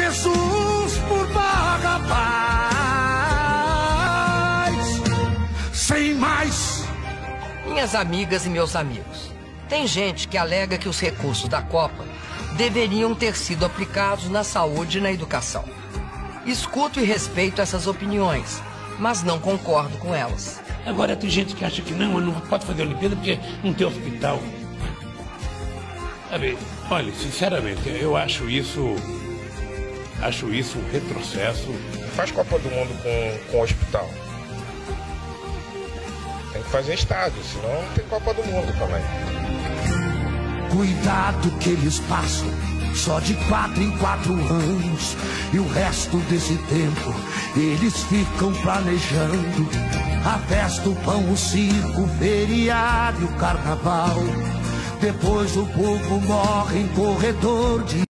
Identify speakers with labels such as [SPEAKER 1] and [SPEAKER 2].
[SPEAKER 1] Jesus por Barrabás. Sem mais.
[SPEAKER 2] Minhas amigas e meus amigos, tem gente que alega que os recursos da Copa deveriam ter sido aplicados na saúde e na educação. Escuto e respeito essas opiniões, mas não concordo com elas.
[SPEAKER 3] Agora tem gente que acha que não pode fazer a Olimpíada porque não tem hospital. Sabe, olha, sinceramente, eu acho isso um retrocesso.
[SPEAKER 4] Faz Copa do Mundo com hospital. Tem que fazer estádio, senão não tem Copa do Mundo também.
[SPEAKER 1] Cuidado que eles passam só de 4 em 4 anos, e o resto desse tempo eles ficam planejando a festa, o pão, o circo, o feriado e o carnaval. Depois o povo morre em corredor de